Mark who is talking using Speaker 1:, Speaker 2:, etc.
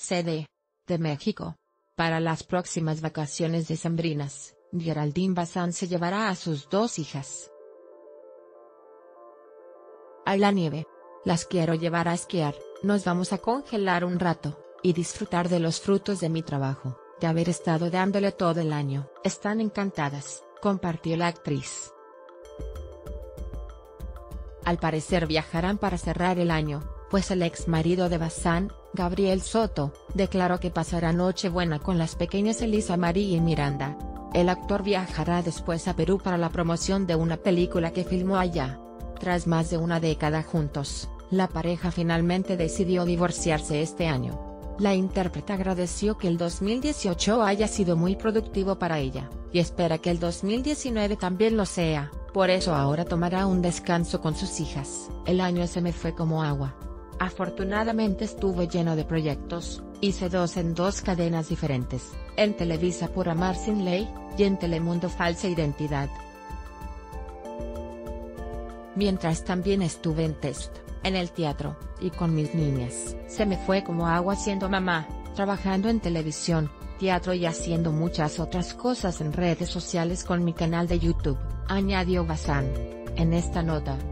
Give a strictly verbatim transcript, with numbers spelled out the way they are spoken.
Speaker 1: C D de México. Para las próximas vacaciones decembrinas, Geraldine Bazán se llevará a sus dos hijas a la nieve. Las quiero llevar a esquiar, nos vamos a congelar un rato, y disfrutar de los frutos de mi trabajo, de haber estado dándole todo el año. Están encantadas, compartió la actriz. Al parecer viajarán para cerrar el año, pues el ex marido de Bazán, Gabriel Soto, declaró que pasará Nochebuena con las pequeñas Elisa Marie y Miranda. El actor viajará después a Perú para la promoción de una película que filmó allá. Tras más de una década juntos, la pareja finalmente decidió divorciarse este año. La intérprete agradeció que el dos mil dieciocho haya sido muy productivo para ella, y espera que el dos mil diecinueve también lo sea, por eso ahora tomará un descanso con sus hijas. El año se me fue como agua. Afortunadamente estuvo lleno de proyectos, hice dos en dos cadenas diferentes, en Televisa Por Amar Sin Ley, y en Telemundo Falsa Identidad. Mientras también estuve en Test, en el teatro, y con mis niñas. Se me fue como agua siendo mamá, trabajando en televisión, teatro y haciendo muchas otras cosas en redes sociales con mi canal de YouTube, añadió Bazán. En esta nota,